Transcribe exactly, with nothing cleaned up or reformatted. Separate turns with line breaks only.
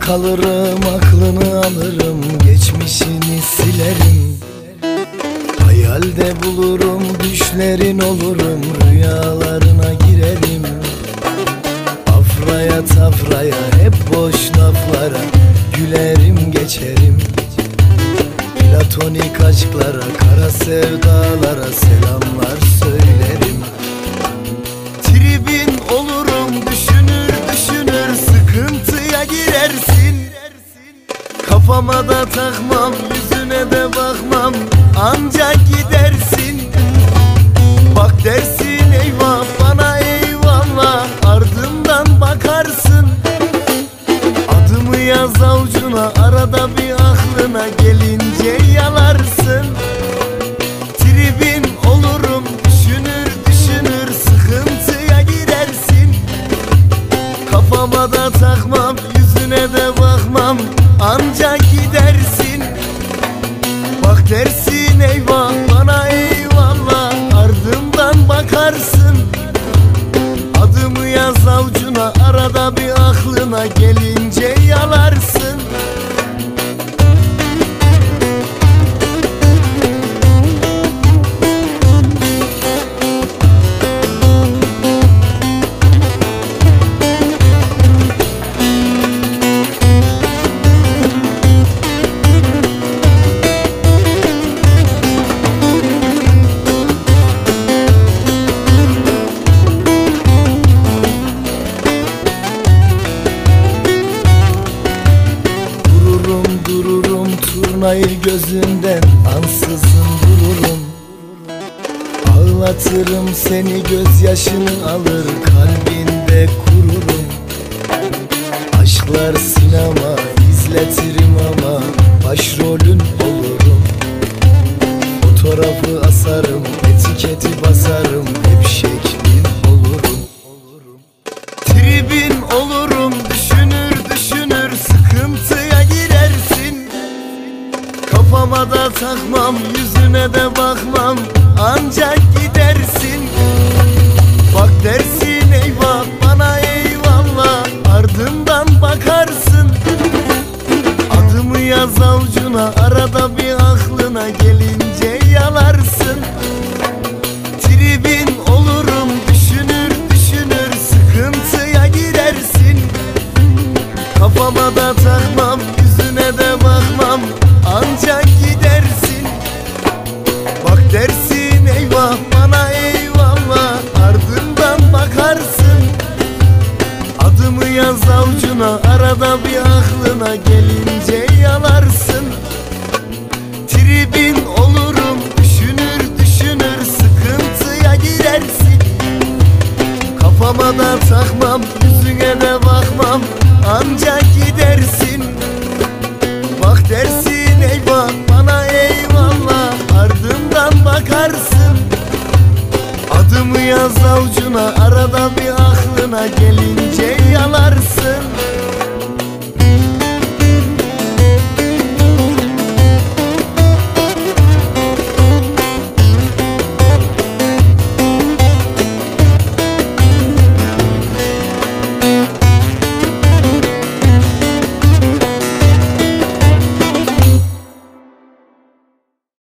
kalırım, aklını alırım, geçmişini silerim. Hayalde bulurum, düşlerin olurum, rüyalarına girerim. Afraya tafraya, hep boş laflara gülerim geçerim. Platonik aşklara, kara sevdalara selamlar söylerim. Tribin olurum, düşünür düşünür sıkıntıya girersin. Kafama da takmam, yüzüne de bakmam, ancak gidersin. Bak dersin eyvah, bana eyvallah, ardından bakarsın. Adımı yaz avucuna, arada bir aklına gelince yalarsın. Tribin olurum, düşünür düşünür sıkıntıya girersin. Kafama da takmam, yüzüne de bakmam, ancak gidersin. Bak dersin eyvah, bana eyvallah, ardımdan bakarsın. Adımı yaz avucuna, arada bir aklına gelince yalarsın. Turnayı gözünden ansızın vururum. Ağlatırım seni, gözyaşını alır, kalbinde kururum. Aşklar sinema, izletirim ama başrolün olurum. Fotoğrafı asarım, etiketi basarım, hep şeklin olurum. Tribin olurum, düşünür düşünür sıkıntıya girersin. Kafama da takmam, yüzüne de bakmam, ancak gidersin. Bak dersin eyvah, bana eyvallah, ardından bakarsın. Adımı yaz avucuna, arada bir aklına gelince yalarsın. Tribin olurum, düşünür düşünür sıkıntıya girersin. Kafama da takmam, yüzüne de bakmam, ancak gidersin. Bak dersin eyvah, bana eyvallah, ardından bakarsın. Adımı yaz avucuna, arada bir aklına gelince yalarsın. Tribin olurum, düşünür düşünür sıkıntıya girersin. Kafama da takmam, yüzüne de bakmam, ancak gidersin. Bak dersin eyvah, bana eyvallah, ardından bakarsın. Adımı yaz avucuna, arada bir aklına gelince yalarsın.